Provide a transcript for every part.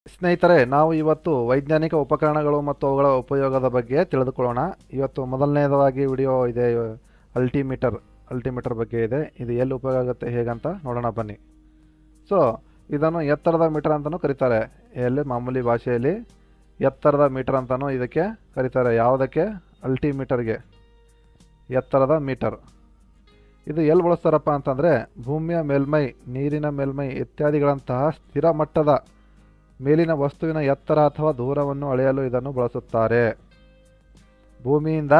ಸ್ನೇಹಿತರೆ, ನಾವು ಇವತ್ತು ವೈಜ್ಞಾನಿಕ ಉಪಕರಣಗಳು ಮತ್ತು ಅವುಗಳ ಉಪಯೋಗದ ಬಗ್ಗೆ ತಿಳಿದುಕೊಳ್ಳೋಣ. ಇವತ್ತು ಮೊದಲನೇದಾಗಿ ವಿಡಿಯೋ ಇದೆ, ಅಲ್ಟಿಮೀಟರ್ ಬಗ್ಗೆ ಇದೆ. ಇದು ಎಲ್ಲಿ ಉಪಯೋಗ ಆಗುತ್ತೆ ಹೇಗಂತ ನೋಡೋಣ ಬನ್ನಿ. ಸೊ ಇದನ್ನು ಎತ್ತರದ ಮೀಟರ್ ಅಂತಲೂ ಕರೀತಾರೆ. ಎಲ್ಲಿ ಮಾಮೂಲಿ ಭಾಷೆಯಲ್ಲಿ ಎತ್ತರದ ಮೀಟರ್ ಅಂತಲೂ ಇದಕ್ಕೆ ಕರೀತಾರೆ. ಯಾವುದಕ್ಕೆ? ಅಲ್ಟಿಮೀಟರ್ಗೆ, ಎತ್ತರದ ಮೀಟರ್. ಇದು ಎಲ್ಲಿ ಬಳಸ್ತಾರಪ್ಪ ಅಂತಂದರೆ, ಭೂಮಿಯ ಮೇಲ್ಮೈ, ನೀರಿನ ಮೇಲ್ಮೈ ಇತ್ಯಾದಿಗಳಂತಹ ಸ್ಥಿರ ಮಟ್ಟದ ಮೇಲಿನ ವಸ್ತುವಿನ ಎತ್ತರ ಅಥವಾ ದೂರವನ್ನು ಅಳೆಯಲು ಇದನ್ನು ಬಳಸುತ್ತಾರೆ. ಭೂಮಿಯಿಂದ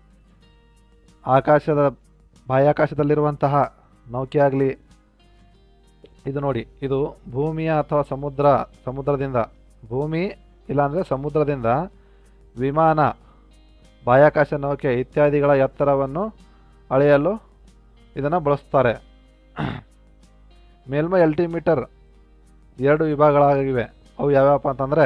ಬಾಹ್ಯಾಕಾಶದಲ್ಲಿರುವಂತಹ ನೌಕೆ ಆಗಲಿ, ಇದು ನೋಡಿ, ಇದು ಭೂಮಿಯ ಅಥವಾ ಸಮುದ್ರದಿಂದ, ಭೂಮಿ ಇಲ್ಲಾಂದರೆ ಸಮುದ್ರದಿಂದ ವಿಮಾನ, ಬಾಹ್ಯಾಕಾಶ ನೌಕೆ ಇತ್ಯಾದಿಗಳ ಎತ್ತರವನ್ನು ಅಳೆಯಲು ಇದನ್ನು ಬಳಸ್ತಾರೆ. ಮೇಲ್ಮೈ ಅಲ್ಟಿಮೀಟರ್ 2 ವಿಭಾಗಗಳಾಗಿವೆ. ಅವು ಯಾವ್ಯಾವಪ್ಪ ಅಂತಂದರೆ,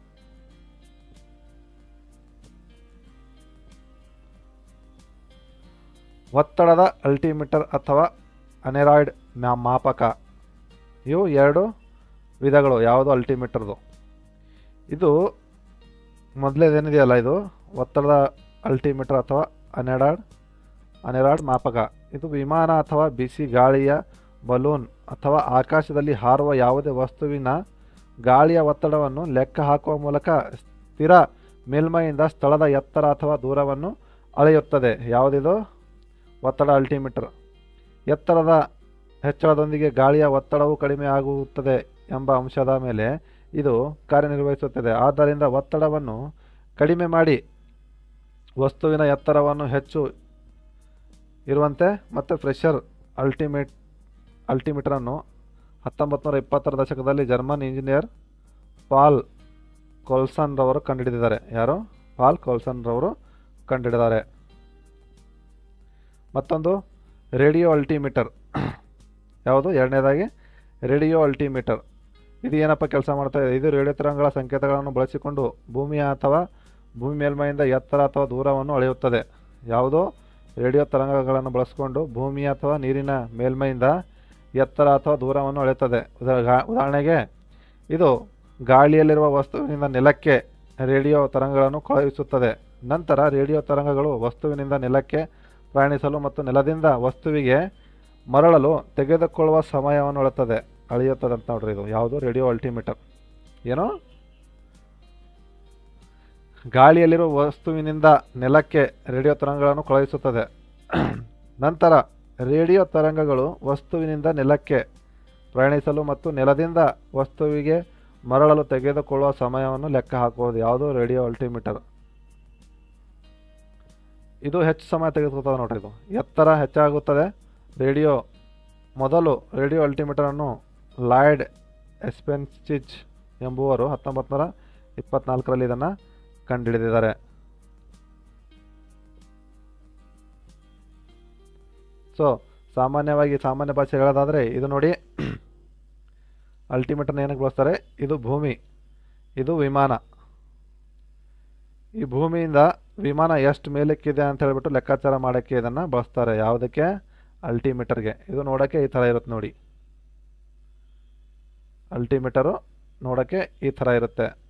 ಒತ್ತಡದ ಅಲ್ಟಿಮೀಟರ್ ಅಥವಾ ಅನೆರಾಯ್ಡ್ ಮಾಪಕ. ಇವು 2 ವಿಧಗಳು ಯಾವುದು ಅಲ್ಟಿಮೀಟರ್ದು. ಇದು ಮೊದಲೇದೇನಿದೆಯಲ್ಲ, ಇದು ಒತ್ತಡದ ಅಲ್ಟಿಮೀಟರ್ ಅಥವಾ ಅನೆರಾಯ್ಡ್ ಮಾಪಕ. ಇದು ವಿಮಾನ ಅಥವಾ ಬಿಸಿ ಗಾಳಿಯ ಬಲೂನ್ ಅಥವಾ ಆಕಾಶದಲ್ಲಿ ಹಾರುವ ಯಾವುದೇ ವಸ್ತುವಿನ ಗಾಳಿಯ ಒತ್ತಡವನ್ನು ಲೆಕ್ಕ ಹಾಕುವ ಮೂಲಕ ಸ್ಥಿರ ಮೇಲ್ಮೈಯಿಂದ ಸ್ಥಳದ ಎತ್ತರ ಅಥವಾ ದೂರವನ್ನು ಅಳೆಯುತ್ತದೆ. ಯಾವುದಿದು? ಒತ್ತಡ ಅಲ್ಟಿಮೀಟರ್. ಎತ್ತರದ ಹೆಚ್ಚಳದೊಂದಿಗೆ ಗಾಳಿಯ ಒತ್ತಡವು ಕಡಿಮೆ ಆಗುತ್ತದೆ ಎಂಬ ಅಂಶದ ಮೇಲೆ ಇದು ಕಾರ್ಯನಿರ್ವಹಿಸುತ್ತದೆ. ಆದ್ದರಿಂದ ಒತ್ತಡವನ್ನು ಕಡಿಮೆ ಮಾಡಿ ವಸ್ತುವಿನ ಎತ್ತರವನ್ನು ಹೆಚ್ಚು ಇರುವಂತೆ ಮತ್ತು ಪ್ರೆಷರ್ ಅಲ್ಟಿಮೀಟರನ್ನು 1920ರ ದಶಕದಲ್ಲಿ ಜರ್ಮನ್ ಇಂಜಿನಿಯರ್ ಪಾಲ್ ಕೋಲ್ಸನ್ ರವರು ಕಂಡುಹಿಡಿದಿದ್ದಾರೆ. ಯಾರು? ಪಾಲ್ ಕೋಲ್ಸನ್ ರವರು ಕಂಡುಹಿಡಿದ್ದಾರೆ. ಮತ್ತೊಂದು ರೇಡಿಯೋ ಅಲ್ಟಿಮೀಟರ್. ಯಾವುದು? ಎರಡನೇದಾಗಿ ರೇಡಿಯೋ ಅಲ್ಟಿಮೀಟರ್. ಇದು ಏನಪ್ಪ ಕೆಲಸ ಮಾಡ್ತಾ ಇದೆ? ಇದು ರೇಡಿಯೋ ತರಂಗಗಳ ಸಂಕೇತಗಳನ್ನು ಬಳಸಿಕೊಂಡು ಭೂಮಿ ಮೇಲ್ಮೈಯಿಂದ ಎತ್ತರ ಅಥವಾ ದೂರವನ್ನು ಅಳೆಯುತ್ತದೆ. ಯಾವುದು? ರೇಡಿಯೋ ತರಂಗಗಳನ್ನು ಬಳಸಿಕೊಂಡು ಭೂಮಿ ಅಥವಾ ನೀರಿನ ಮೇಲ್ಮೈಯಿಂದ ಎತ್ತರ ಅಥವಾ ದೂರವನ್ನು ಅಳೆಯುತ್ತದೆ. ಉದಾಹರಣೆಗೆ, ಇದು ಗಾಳಿಯಲ್ಲಿರುವ ವಸ್ತುವಿನಿಂದ ನೆಲಕ್ಕೆ ರೇಡಿಯೋ ತರಂಗಗಳನ್ನು ಕಳುಹಿಸುತ್ತದೆ. ನಂತರ ರೇಡಿಯೋ ತರಂಗಗಳು ವಸ್ತುವಿನಿಂದ ನೆಲಕ್ಕೆ ಪ್ರಯಾಣಿಸಲು ಮತ್ತು ನೆಲದಿಂದ ವಸ್ತುವಿಗೆ ಮರಳಲು ತೆಗೆದುಕೊಳ್ಳುವ ಸಮಯವನ್ನು ಅಳೆಯುತ್ತದೆ ಅಂತ ನೋಡ್ರಿ. ಇದು ಯಾವುದು? Radio altimeter. ಏನು? ಗಾಳಿಯಲ್ಲಿರುವ ವಸ್ತುವಿನಿಂದ ನೆಲಕ್ಕೆ ರೇಡಿಯೋ ತರಂಗಗಳನ್ನು ಕಳುಹಿಸುತ್ತದೆ. ನಂತರ ರೇಡಿಯೋ ತರಂಗಗಳು ವಸ್ತುವಿನಿಂದ ನೆಲಕ್ಕೆ ಪ್ರಯಾಣಿಸಲು ಮತ್ತು ನೆಲದಿಂದ ವಸ್ತುವಿಗೆ ಮರಳಲು ತೆಗೆದುಕೊಳ್ಳುವ ಸಮಯವನ್ನು ಲೆಕ್ಕ ಹಾಕುವುದು. ಯಾವುದು? Radio altimeter. ಇದು ಹೆಚ್ಚು ಸಮಯ ತೆಗೆದುಕೊಳ್ತದೆ ನೋಡ್ರಿ. ಇದು ಎತ್ತರ ಹೆಚ್ಚಾಗುತ್ತದೆ. ಮೊದಲು ರೇಡಿಯೋ ಅಲ್ಟಿಮೀಟರನ್ನು ಲಾಯ್ಡ್ ಎಸ್ಪೆನ್ಸಿಚ್ ಎಂಬುವರು 1924ರಲ್ಲಿ ಇದನ್ನು ಕಂಡುಹಿಡಿದಿದ್ದಾರೆ. ಸೊ ಸಾಮಾನ್ಯ ಭಾಷೆ ಹೇಳೋದಾದರೆ, ಇದು ನೋಡಿ, ಅಲ್ಟಿಮೀಟರ್ನ ಏನಕ್ಕೆ ಬಳಸ್ತಾರೆ? ಇದು ಭೂಮಿ, ಇದು ವಿಮಾನ. ಈ ಭೂಮಿಯಿಂದ ವಿಮಾನ ಎಷ್ಟು ಮೇಲಕ್ಕಿದೆ ಅಂತ ಹೇಳ್ಬಿಟ್ಟು ಲೆಕ್ಕಾಚಾರ ಮಾಡೋಕ್ಕೆ ಇದನ್ನು ಬಳಸ್ತಾರೆ. ಯಾವುದಕ್ಕೆ? ಅಲ್ಟಿಮೀಟರ್ಗೆ. ಇದು ನೋಡೋಕ್ಕೆ ಈ ಥರ ಇರುತ್ತೆ ನೋಡಿ. ಅಲ್ಟಿಮೀಟರು ನೋಡೋಕ್ಕೆ ಈ ಥರ ಇರುತ್ತೆ.